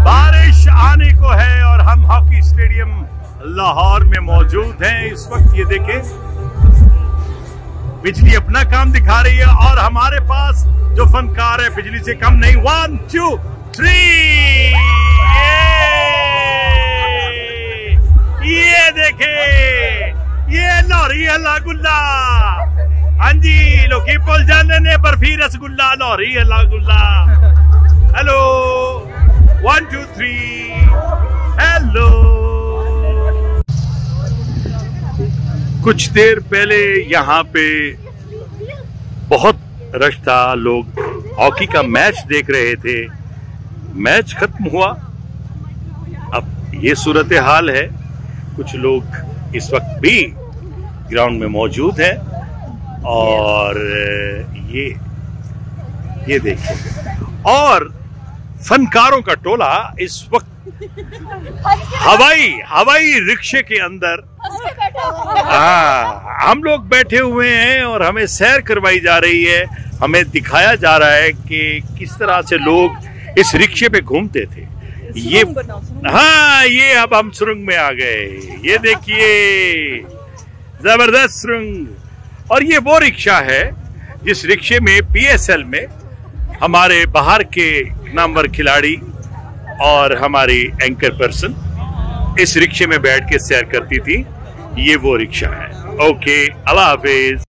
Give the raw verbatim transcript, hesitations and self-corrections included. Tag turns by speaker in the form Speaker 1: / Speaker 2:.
Speaker 1: बारिश आने को है और हम हॉकी स्टेडियम लाहौर में मौजूद हैं इस वक्त। ये देखें, बिजली अपना काम दिखा रही है और हमारे पास जो फनकार है बिजली से कम नहीं। वन टू थ्री, ये देखे, ये लाहौरी हल्ला गुल्ला। हाँ जी, लोकी पुल जाने ने बर्फी रसगुल्ला, लाहौरी हल्ला गुल्ला। Hello, one two three, hello. कुछ देर पहले यहाँ पे बहुत रश था, लोग हॉकी का मैच देख रहे थे। मैच खत्म हुआ, अब ये सूरत हाल है। कुछ लोग इस वक्त भी ग्राउंड में मौजूद हैं और ये ये देखिए, और फनकारों का टोला इस वक्त हवाई हवाई रिक्शे के अंदर, हाँ, हम लोग बैठे हुए हैं और हमें सैर करवाई जा रही है। हमें दिखाया जा रहा है कि किस तरह से लोग इस रिक्शे पे घूमते थे। ये हाँ, ये अब हम सुरंग में आ गए। ये देखिए, जबरदस्त सुरंग। और ये वो रिक्शा है जिस रिक्शे में पी एस एल में हमारे बाहर के नामवर खिलाड़ी और हमारी एंकर पर्सन इस रिक्शे में बैठ के सैर करती थी। ये वो रिक्शा है। ओके, अल्लाह हाफिज।